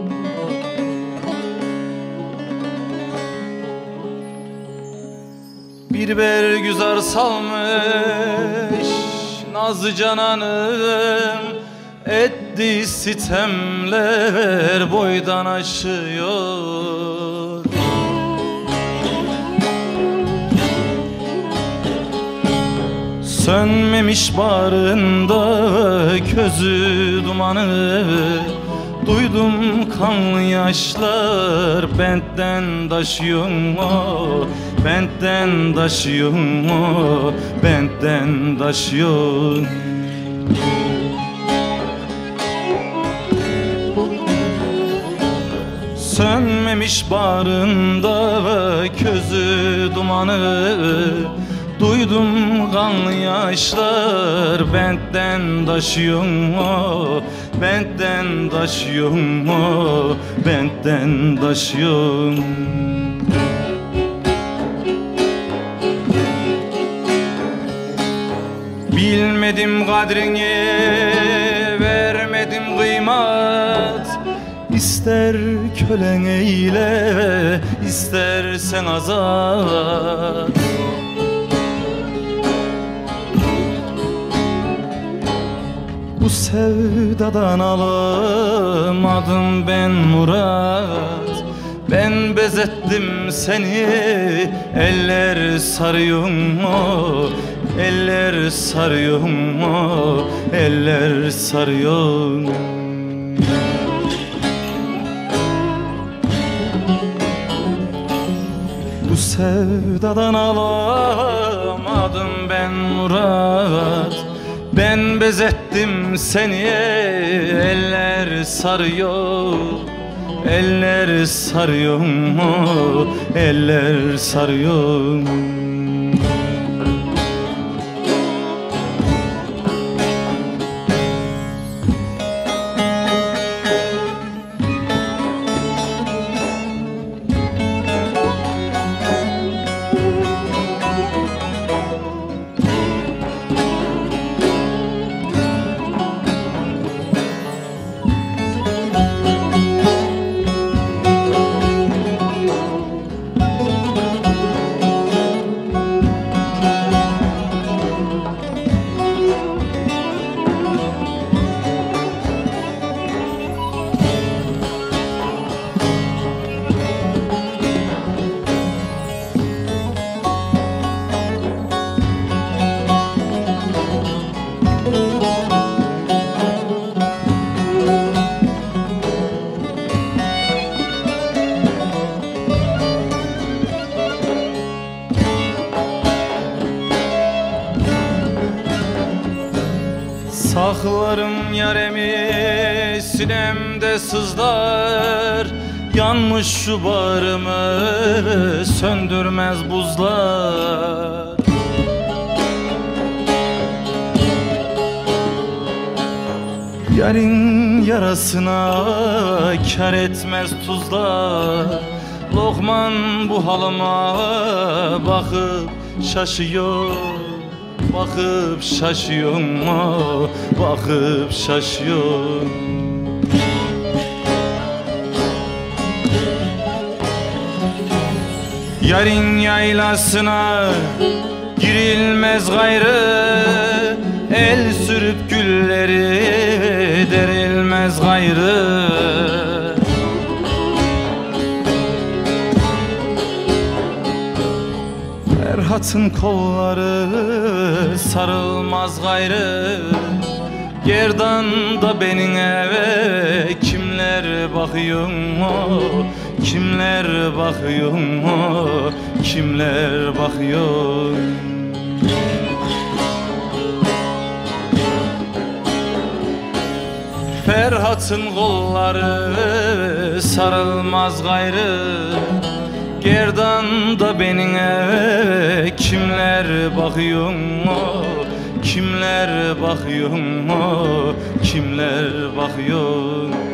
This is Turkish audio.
Bir bergüzar salmış nazlı cananım, etti sitemler boydan aşıyor. Sönmemiş bağrında közü dumanı, duydum kanlı yaşlar benden taşıyor mu? Benden taşıyor mu? Benden taşıyor. Sönmemiş bağrında közü dumanı, duydum kanlı yaşlar benden taşıyor mu? Benden taşıyor mu? Benden taşıyor. Bilmedim kadrini, vermedim kıymat. İster kölen eyle, istersen azat. Bu sevdadan alamadım ben murat. Ben bezettim seni, eller sarıyor mu? Eller sarıyor mu? Eller sarıyor. Bu sevdadan alamadım ben murat. Ben bezettim seni, eller sarıyor. Eller sarıyor mu? Eller sarıyor. Saklarım yaremi, sinemde sızlar. Yanmış şu bağrımı söndürmez buzlar. Yarın yarasına kar etmez tuzlar. Lokman bu halıma bakıp şaşıyor. Bakıp şaşıyor mu? Bakıp şaşıyor. Yarın yaylasına girilmez gayrı, el sürüp gülleri derilmez gayrı. Ferhat'ın kolları sarılmaz gayrı. Gerdanda benim eve kimler bakıyor mu? Kimler bakıyor mu? Kimler bakıyor? Ferhat'ın kolları sarılmaz gayrı. Gerdanda benim eve kimler bakıyor mu? Kimler bakıyor mu? Kimler bakıyor?